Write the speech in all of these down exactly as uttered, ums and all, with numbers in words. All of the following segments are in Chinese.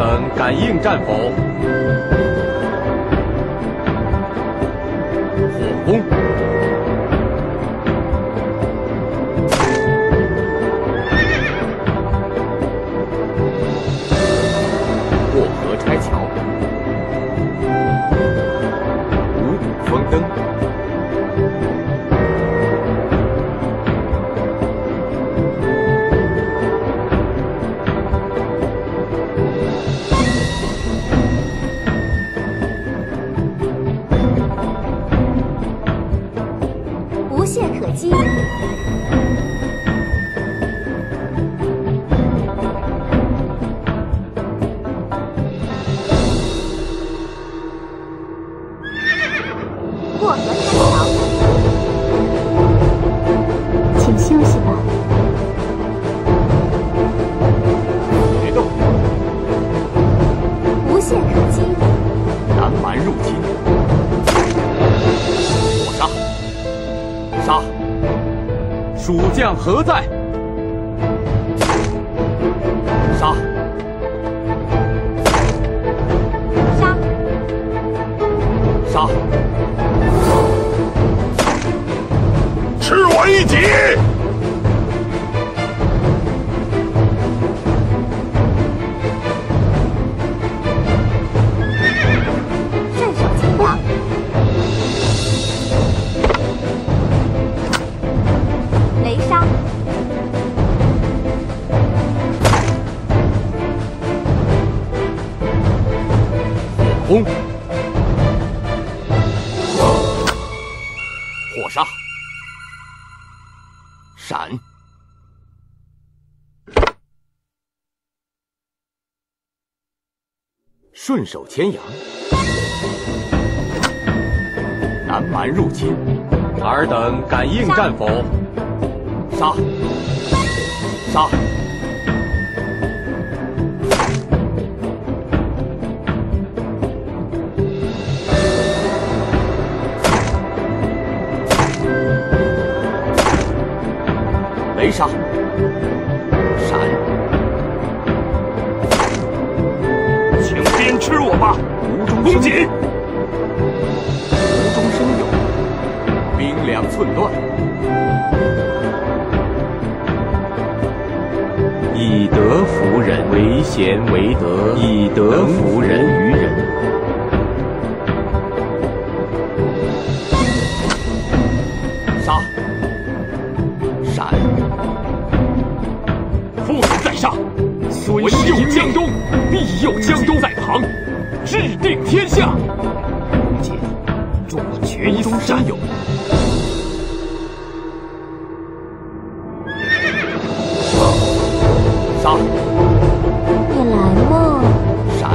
等，感应战否？火攻。过河拆桥。五谷丰登。 无懈可击。过河拆桥。请休息吧。 别动。 无懈可击。 南蛮入侵。火杀。 杀！蜀将何在？杀！ 杀！ 杀！ 吃我一击！ 顺手牵羊。 雷杀！ 火攻！火杀！闪！顺手牵羊。南蛮入侵。尔等感应战否？ 杀！杀！雷杀！闪！ 请鞭笞我吧！ 无中公瑾， 无中生有，兵粮寸断。 以德服人，为贤为德；以德服人于人。杀！闪！ 父子在上，孙右江东，必右江东在旁，制定天下。 公瑾，助我决一中生有。 杀！ 你来嘛！ 闪！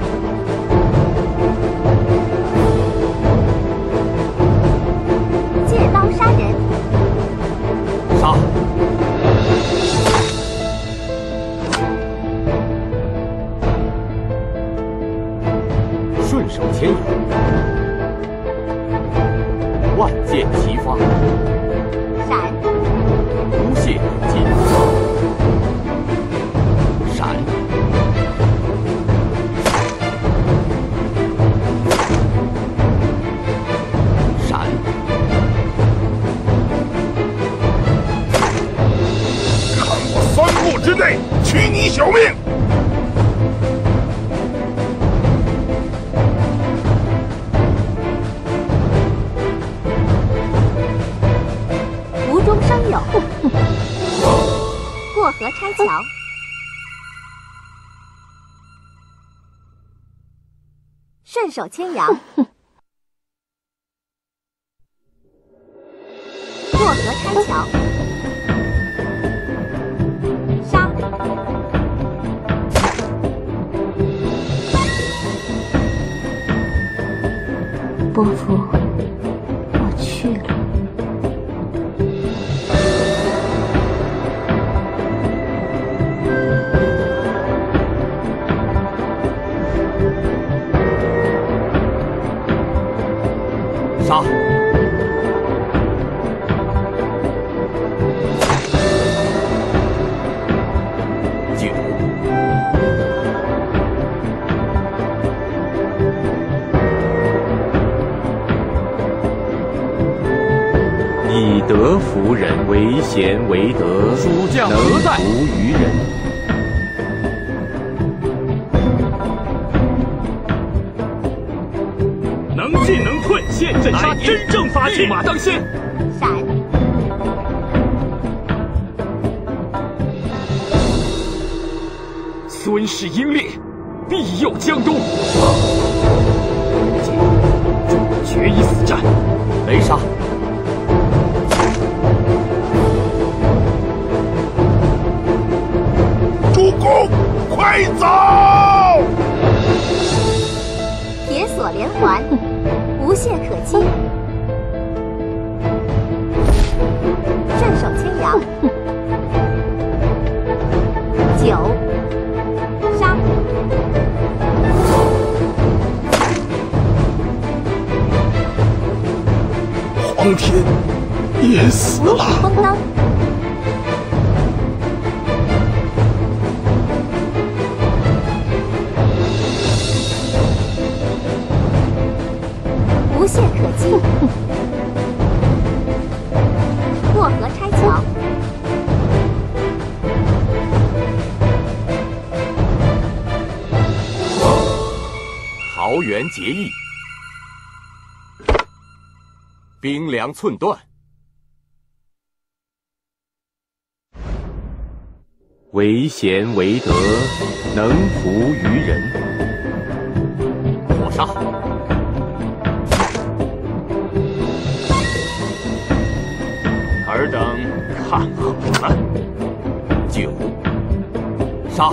借刀杀人！ 杀！顺手牵羊，万箭齐发。 闪！ 无懈可击。 闪！闪！ 看我三步之内取你小命！ 无中生有。过河拆桥。 顺手牵羊，过河拆桥，杀！伯父，我去了。 杀！九。 得服人，为贤为德， 蜀将能何在？ 服于人。 能进能退，现阵杀敌，真正发起，马当先。 闪。 孙氏英烈，必佑江东。今终决一死战。 雷杀。 主公，快走！ 铁索连环，无懈可击。顺手牵羊。九。杀。 皇天也死如了。 虎风灯。无懈可击。过河拆桥。 桃园结义，兵粮寸断。为贤为德，能服于人。火杀。 尔等看好了。 九。杀。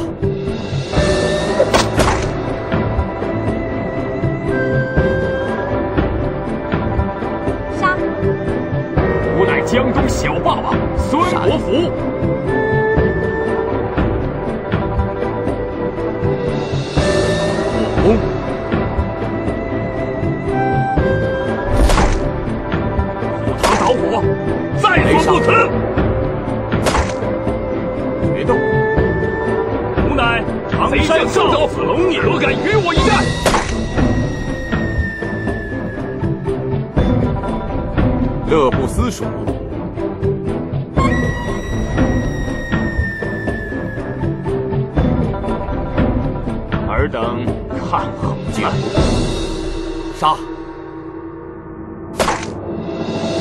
杀。 吾乃江东小霸王孙国府。 攻。 虎堂捣火，在所不辞。 决斗。 吾乃常山赵子龙，何敢与我一战？ 乐不思蜀。 尔等看好了。 杀。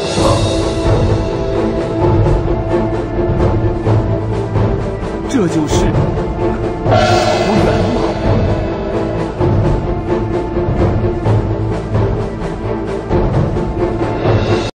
这就是